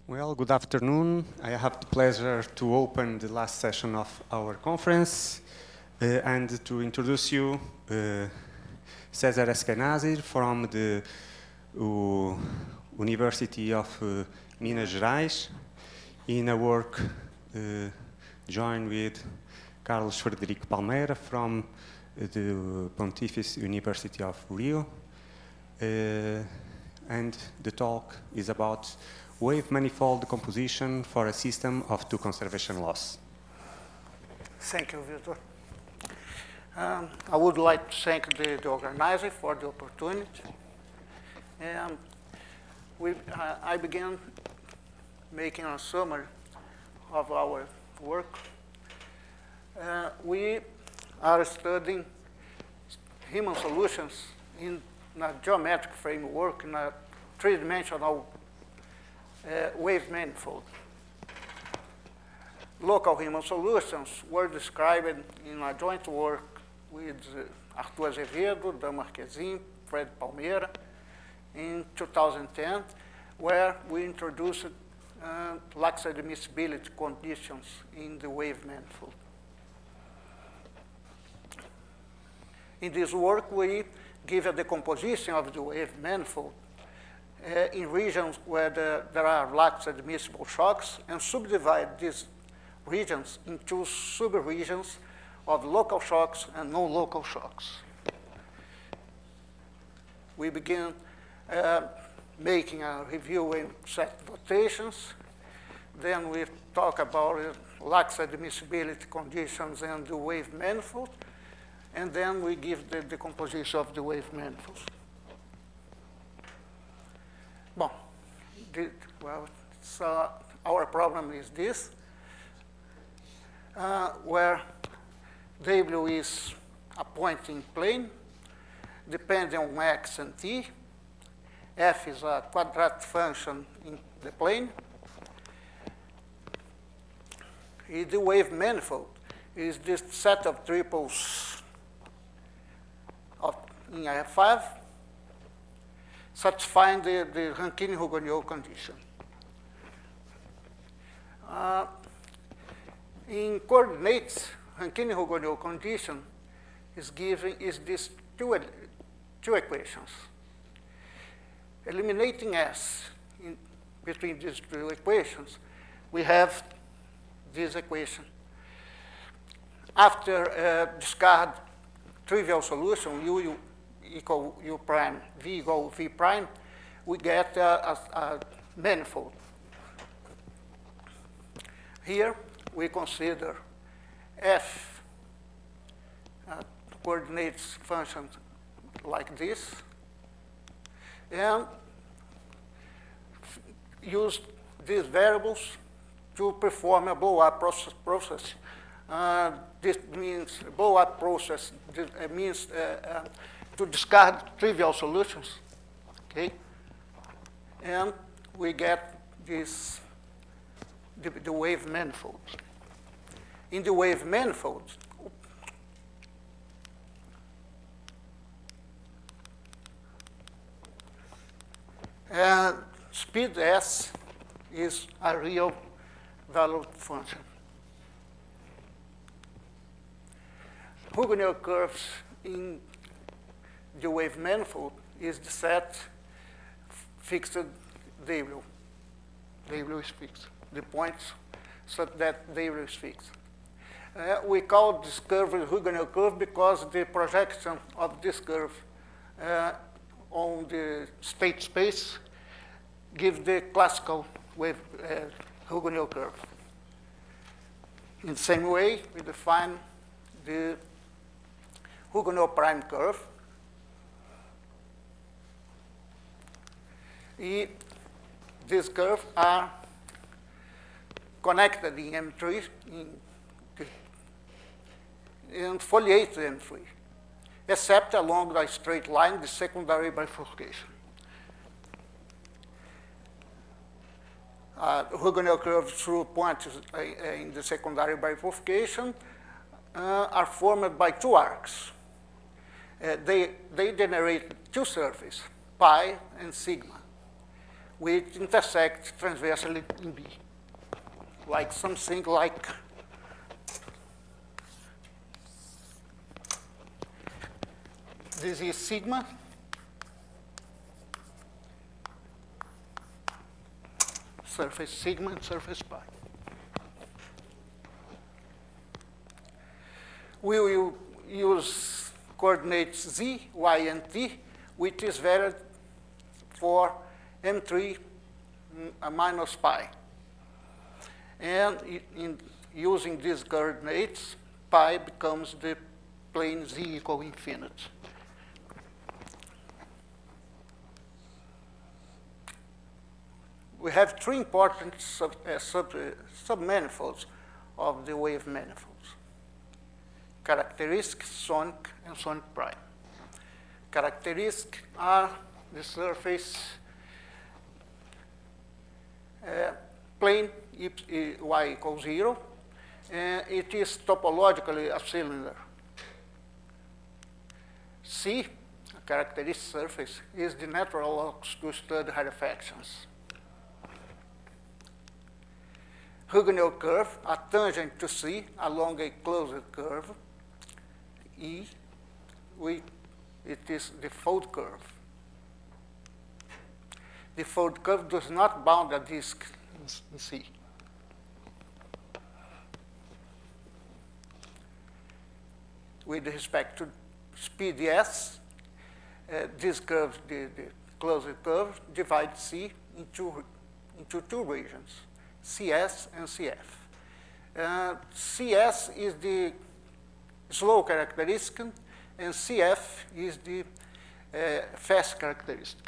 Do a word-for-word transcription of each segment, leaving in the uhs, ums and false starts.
Well, good afternoon. I have the pleasure to open the last session of our conference uh, and to introduce you uh, Cesar Eskenazi from the uh, University of uh, Minas Gerais in a work uh, joined with Carlos Frederico Palmeira from the Pontifice University of Rio. Uh, and the talk is about wave manifold composition for a system of two conservation laws. Thank you, Victor. Um, I would like to thank the, the organizer for the opportunity. And we, uh, I began making a summary of our work. Uh, we are studying Riemann solutions in a geometric framework, in a three-dimensional uh, wave manifold. Local Riemann solutions were described in a joint work with uh, Arthur Azevedo, Dan Marquezin, Fred Palmeira in two thousand ten, where we introduced uh, lax admissibility conditions in the wave manifold. In this work, we give a decomposition of the wave manifold uh, in regions where the, there are lax admissible shocks and subdivide these regions into sub-regions of local shocks and non-local shocks. We begin uh, making a review in set notations. Then we talk about uh, lax admissibility conditions and the wave manifold. And then we give the decomposition of the wave manifolds. Bon, the, well, so our problem is this, uh, where W is a point in plane, depending on x and t. F is a quadratic function in the plane. The wave manifold is this set of triples of, in F five, satisfying the, the Rankine-Hugoniot condition. Uh, in coordinates, Rankine-Hugoniot condition is given is these two, two equations. Eliminating S in between these two equations, we have this equation. After uh, discard trivial solution, u, u equal u prime, v equal v prime, we get a, a, a manifold. Here, we consider f uh, coordinates functions like this, and use these variables to perform a blow-up process. process. Uh, this means blow-up process this, uh, means uh, uh, to discard trivial solutions, okay? And we get this, the, the wave manifold. In the wave manifold, uh, speed S is a real valued function. Hugoniot curves in the wave manifold is the set fixed W. W is fixed. The points such that W is fixed. Uh, we call this curve the Hugoniot curve because the projection of this curve uh, on the state space gives the classical wave uh, Hugoniot curve. In the same way, we define the Hugoniot prime curve. These curves are connected in M three, in, in foliated M three, except along the straight line, the secondary bifurcation. Uh, Hugoniot curves through points uh, in the secondary bifurcation uh, are formed by two arcs. Uh, they, they generate two surfaces, pi and sigma. which intersect transversally in B. Like something like this is sigma. Surface sigma and surface pi. We will use coordinates z, y, and t, which is valid for m three minus pi. And in using these coordinates, pi becomes the plane z equal infinity. We have three important sub, uh, sub, uh, submanifolds of the wave manifolds: characteristic, sonic, and sonic prime. Characteristic are the surface uh, plane y equals zero, and it is topologically a cylinder. C, a characteristic surface, is the natural locus to study rarefactions. Huguenot curve, a tangent to C along a closed curve. E, we, it is the fold curve. The fold curve does not bound a disk in C. With respect to speed S, uh, this curve, the, the closed curve, divides C into, into two regions: C S and C F. Uh, C S is the slow characteristic, and C F is the uh, fast characteristic.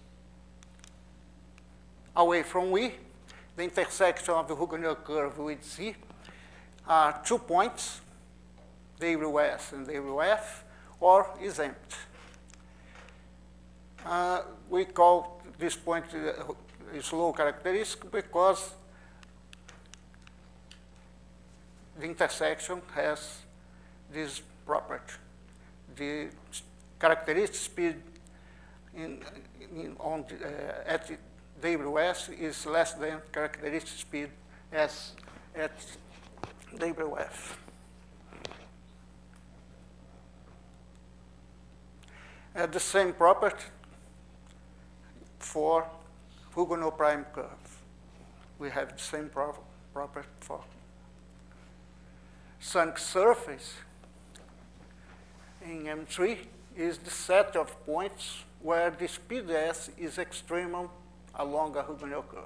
Away from E, the intersection of the Huguenot curve with C are two points, W S and W F, or is empty. Uh, we call this point uh, a slow characteristic because the intersection has this property. The characteristic speed in, in, on the, uh, at W S is less than characteristic speed S at W F. Uh, the same property for Huguenot prime curve. We have the same pro property for sonic surface in M three is the set of points where the speed S is extremum along a Huguenot curve.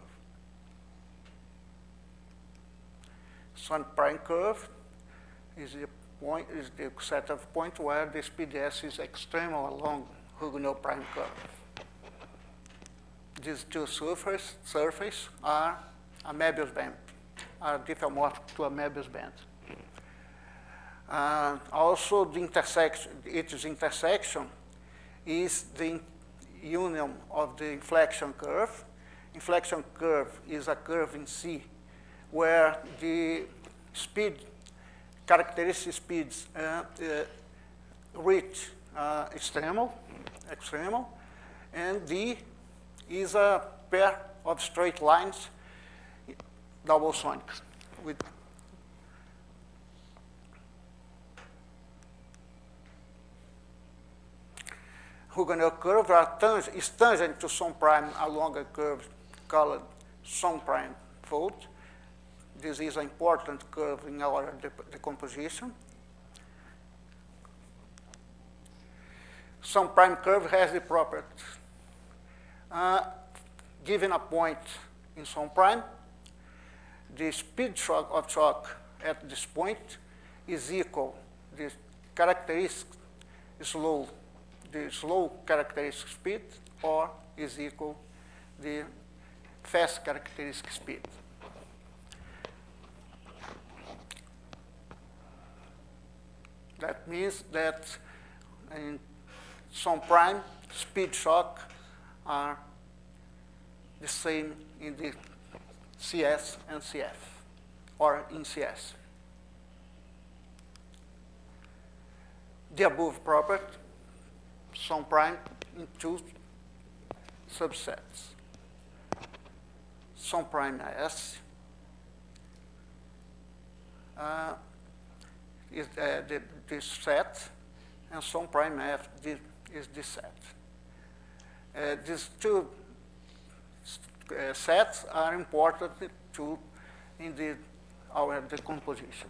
Sonic prime curve is the point is the set of points where the speed S is extremum along Huguenot prime curve. These two surfaces surface are a Möbius band, are diffeomorphic to a Möbius band. Uh, also, the intersection, its intersection is the union of the inflection curve. Inflection curve is a curve in C where the speed, characteristic speeds uh, uh, reach uh, extremal, extremal, and D is a pair of straight lines, double sonic, with Huguenot curve are tang is tangent to some prime along a curve called some prime fold. This is an important curve in our de decomposition. Some prime curve has the property. Uh, given a point in some prime, the speed shock of shock at this point is equal the characteristic slow the slow characteristic speed, or is equal the fast characteristic speed. That means that in some prime, speed shock are the same in the C S and C F, or in C S. The above property, some prime in two subsets. some prime S uh, is uh, the, this set, and some prime F this, is this set. Uh, these two uh, sets are important to in the, our decomposition.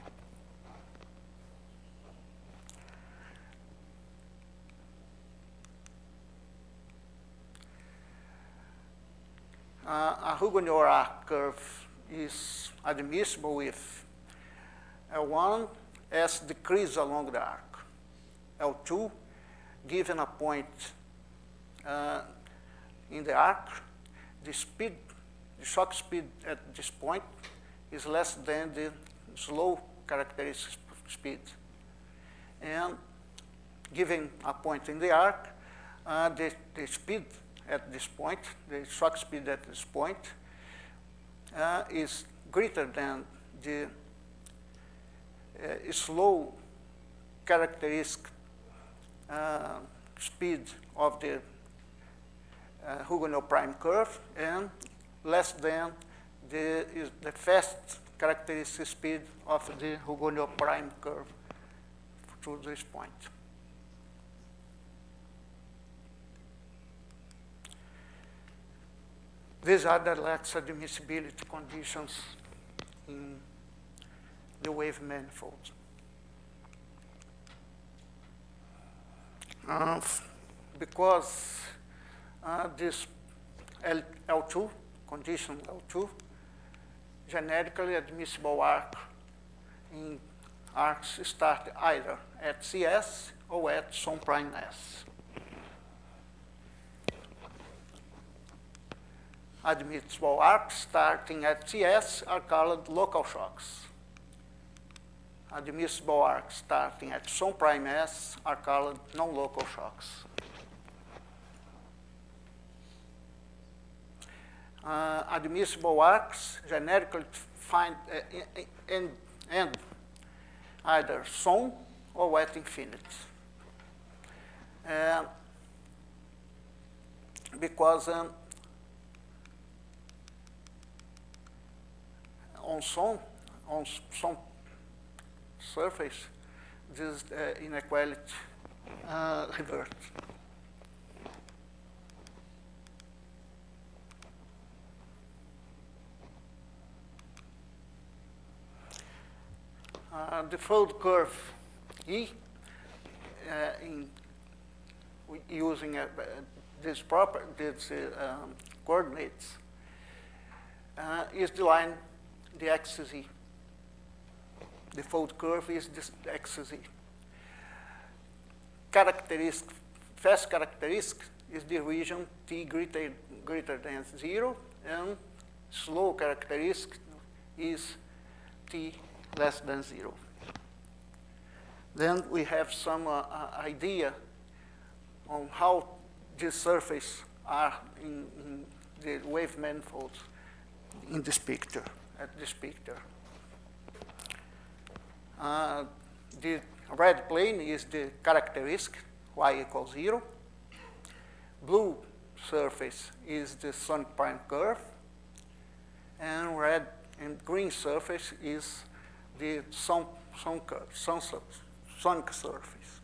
Uh, a Hugonot arc curve is admissible if L one S decreases along the arc. L two, given a point uh, in the arc, the speed, the shock speed at this point is less than the slow characteristic speed. And given a point in the arc, uh, the, the speed at this point, the shock speed at this point, uh, is greater than the uh, slow characteristic uh, speed of the uh, Hugonot prime curve, and less than the, is the fast characteristic speed of the Hugonot prime curve to this point. These are the Lax admissibility conditions in the wave manifold. Uh, because uh, this L, L2, condition L two, generically admissible arc in arcs start either at C S or at some prime S. Admissible arcs starting at C S are called local shocks. Admissible arcs starting at some prime S are called non-local shocks. Uh, admissible arcs generically find uh, end, end either some or at infinity. Uh, because um, on some, on some surface, this uh, inequality uh, reverts. Uh, the fold curve E, uh, in using uh, this proper this uh, um, coordinates, uh, is the line, the axis E. The fold curve is this axis E. Characteristic, fast characteristic is the region T greater, greater than zero, and slow characteristic is T less than zero. Then we have some uh, uh, idea on how these surfaces are in, in the wave manifolds in this picture, at this picture. Uh, the red plane is the characteristic, y equals zero. Blue surface is the sonic prime curve. And red and green surface is the son, son, son, sonic surface.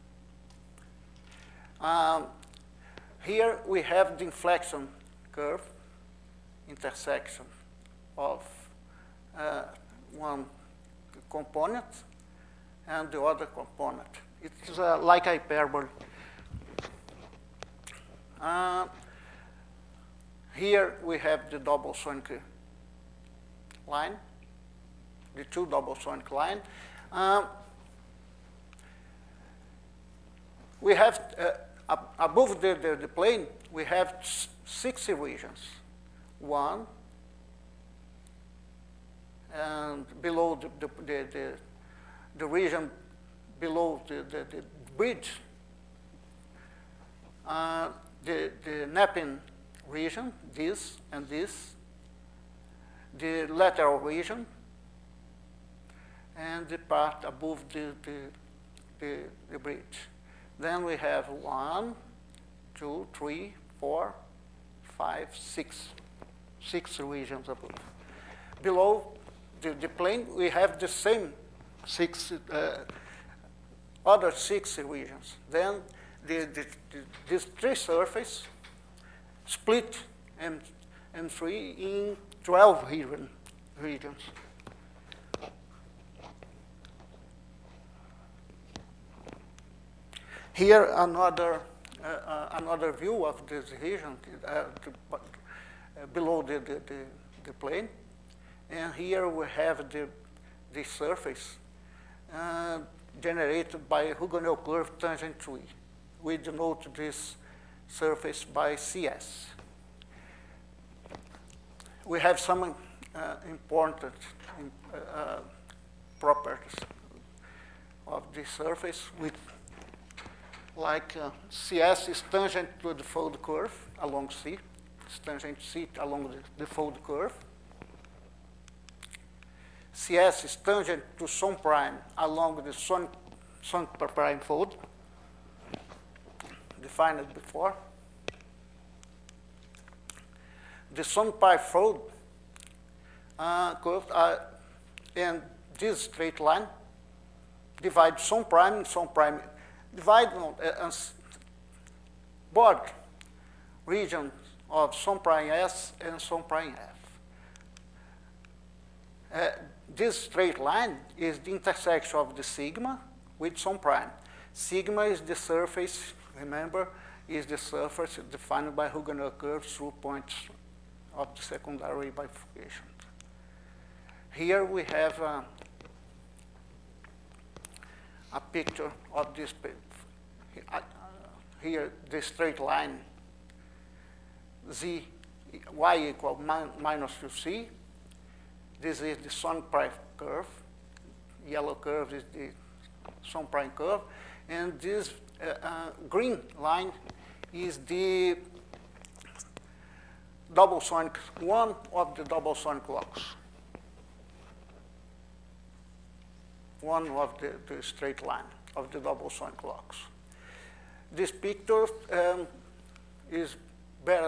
Um, here we have the inflection curve, intersection of uh, one component and the other component. It's uh, like hyperbole. Uh, here we have the double sonic line, the two double sonic line. Um, we have, uh, ab above the, the, the plane, we have six regions. One, and below the, the, the, the, the region below the, the, the bridge, uh, the, the napping region, this and this, the lateral region, and the part above the, the, the, the bridge. Then we have one, two, three, four, five, six six regions above. Below the, the plane, we have the same six, uh, other six regions. Then the, the, the, these three surfaces split M, M three in twelve region, regions. Here, another, uh, uh, another view of this region uh, to, uh, below the, the, the, the plane. And here we have the, the surface uh, generated by Hugonel curve tangent tree. We denote this surface by C S. We have some uh, important uh, properties of this surface, with like uh, C S is tangent to the fold curve along C. It's tangent C along the, the fold curve. C S is tangent to some prime along the some, some prime fold, defined before. The some pi fold uh, curve uh, and this straight line divide some prime and some prime. Divide on uh, board region of some prime S and some prime F. Uh, this straight line is the intersection of the sigma with some prime. Sigma is the surface, remember, is the surface defined by Hugonel curves through points of the secondary bifurcation. Here we have uh, a picture of this. Uh, here, the straight line, z, y equal min minus two c. This is the sun prime curve. Yellow curve is the sun prime curve. And this uh, uh, green line is the double sonic, one of the double sonic locks. One of the, the straight line of the double sonic locks. This picture um, is better.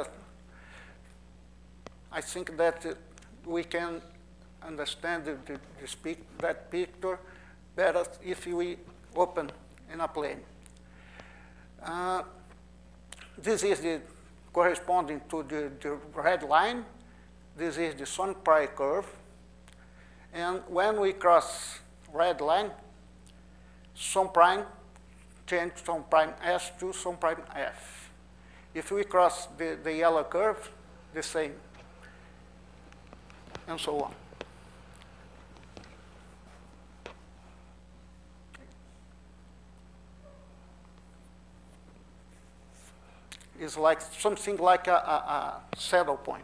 I think that uh, we can understand the, the, this pic, that picture better if we open in a plane. Uh, this is the corresponding to the, the red line. This is the sun pi curve. And when we cross red line, some prime change some prime S to some prime F. If we cross the, the yellow curve, the same, and so on. It's like something like a, a, a saddle point.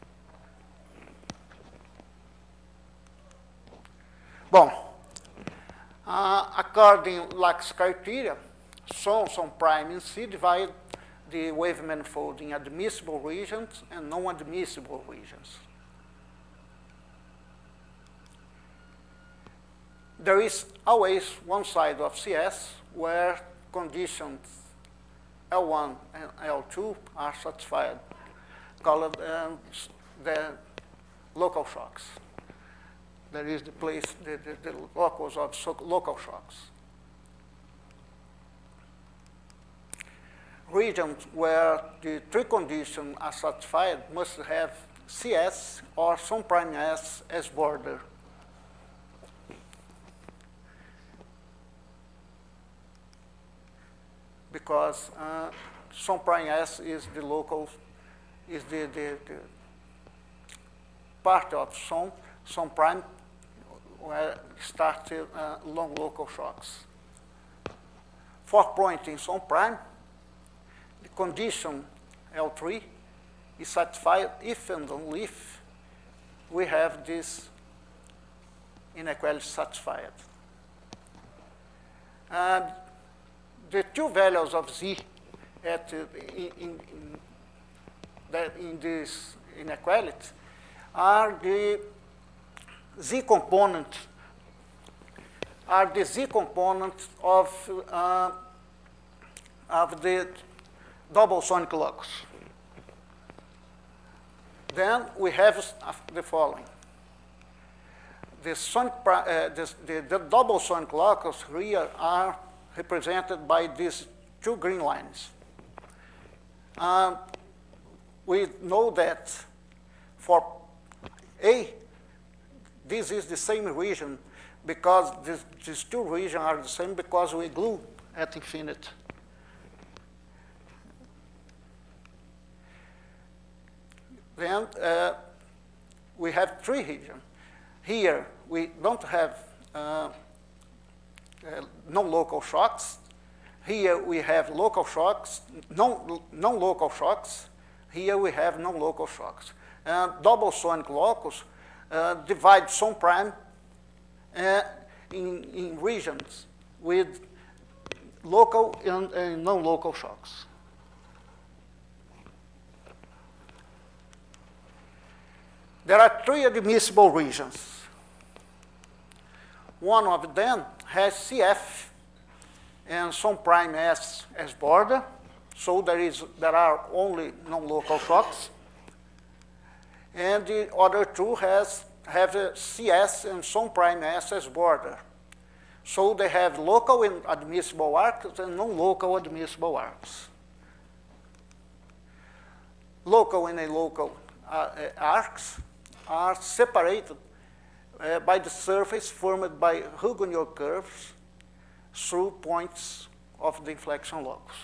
Bom, uh, according to Lax criteria, some, some prime in C divide the wave manifold in admissible regions and non-admissible regions. There is always one side of C S where conditions L one and L two are satisfied, called um, the local shocks. There is the place, the, the, the locus of so local shocks. Regions where the three conditions are satisfied must have C S or some prime S as border. Because uh, some prime S is the local, is the, the, the part of some, some prime where start uh, long local shocks. For pointing some prime, the condition L three is satisfied if and only if we have this inequality satisfied. And the two values of Z at, uh, in, in, that in this inequality are the Z component, are the Z component of, uh, of the double sonic locus. Then we have the following. The, sonic, uh, this, the, the double sonic locus here are represented by these two green lines. Um, we know that for A, this is the same region because this, these two regions are the same because we glue at infinity. Then uh, we have three regions. Here we don't have uh, uh, no local shocks. Here we have local shocks, no, no local shocks. Here we have no local shocks. Uh, double sonic locus uh, divides some prime uh, in, in regions with local and, and non-local shocks. There are three admissible regions. One of them has C F and some prime S as border, so there, is, there are only non-local shocks. And the other two has, have a C S and some prime S as border. So they have local and admissible arcs and non-local admissible arcs. Local and local uh, arcs are separated uh, by the surface formed by Hugoniot curves through points of the inflection locus.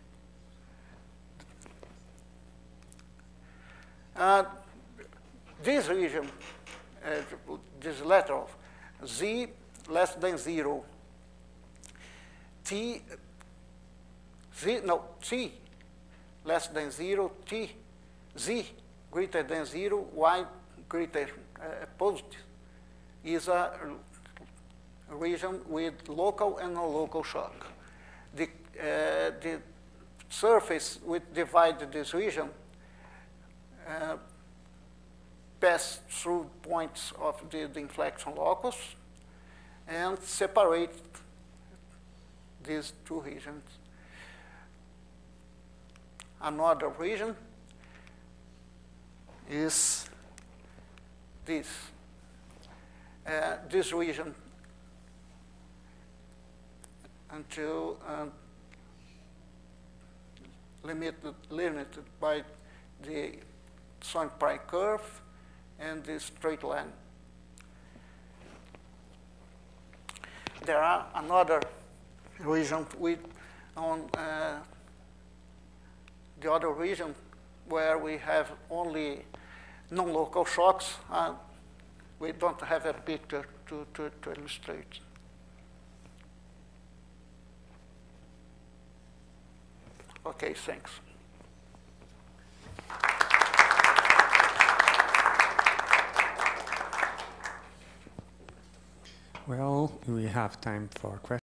Uh, this region, uh, this lateral, Z less than zero, T, Z, no, T less than zero, T, Z greater than zero, Y greater uh, positive, is a region with local and non-local shock. The, uh, the surface which divides this region uh, pass through points of the, the inflection locus and separate these two regions. Another region is this. Uh, this region until um, limited, limited by the sonic prime curve and the straight line. There are another region with on uh, the other region where we have only non-local shocks. Uh, we don't have a picture to, to, to illustrate. Okay, thanks. Well, we have time for questions.